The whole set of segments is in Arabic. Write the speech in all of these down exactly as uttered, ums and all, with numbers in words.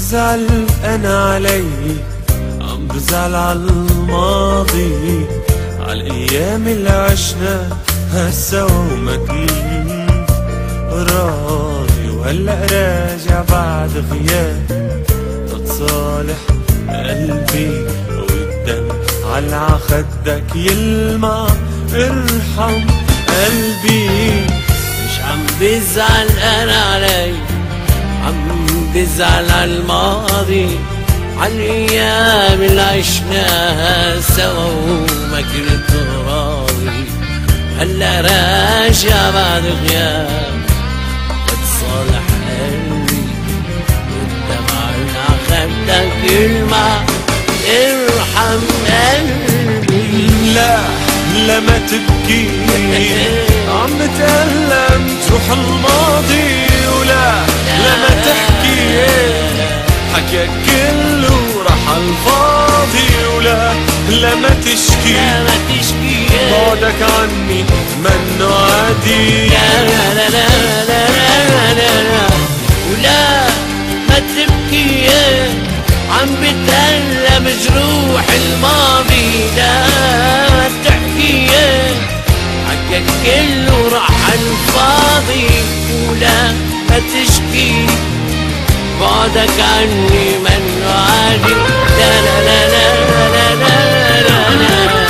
بزعل انا علي، عم بزعل عالماضي، عالايام اللي عشناها سوا وما كنت راضي، وهلأ راجع بعد غياب تتصالح قلبي، والدم على خدك يلمع ارحم قلبي. مش عم بزعل انا علي، عم بزعل عالماضي، عالايام اللي عشناها سوا وما كنت راضي، هلا راجع بعد غياب بتصالح قلبي، والدمع على خدك يلمع ارحم قلبي. لا لا ما تبكي، عم بتألم تروح الماضي، ولا لا ما تحكي حكيك كله راح الفاضي، ولا لا ما تشكي بعدك عني منه عادي. لا لا لا لا لا لا لا ولا ما تبكي، عم بتألم جروح الماضي، لا ما تحكي حكيك كله راح الفاضي، ولا ما تشكي بعدك عني منه عادي. لا لا لا لا لا لا لا لا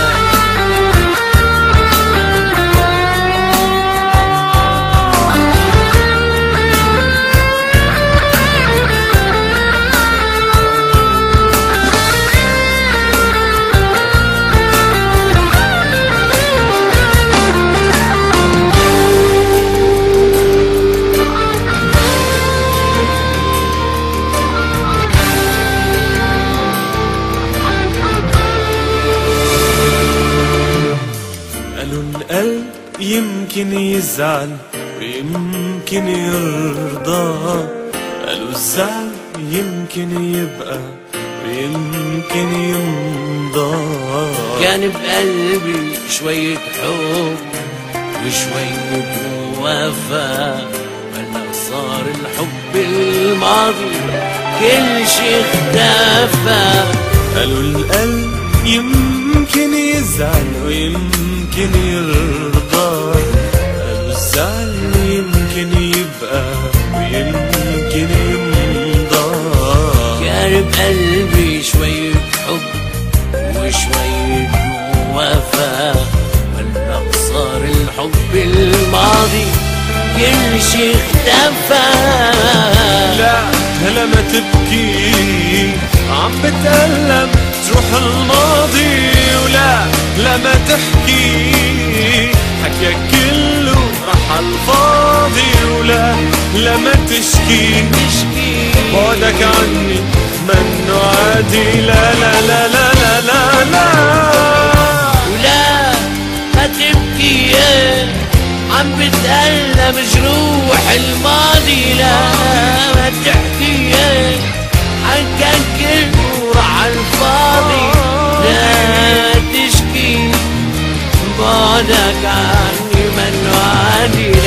القلب يمكن يزعل ويمكن يرضى، قالوا الزعل يمكن يبقى ويمكن يمضى. كان بقلبي شوية حب وشوية وفا، هلا صار الحب الماضي كل شي اختفى. قالوا القلب يمكن يزعل ويمكن يرضى، قالوا الزعل يمكن يبقى ويمكن يمضى. كان بقلبي شوية حب وشوية وفا، هلا صار الحب الماضي كل شي اختفى. لا هلا ما تبكي، عم بتألم تروح الماضي، ولا لا ما تحكي حكيك كله راح الفاضي، ولا لا ما تشكي بعدك عني منه عادي. لا لا لا لا لا لا لا ولا ما تبكي، عم بتألم جروح الماضي، لا ما تحكي حكيك كله راح الفاضي، لا تشكي بعدك عني منه عادي.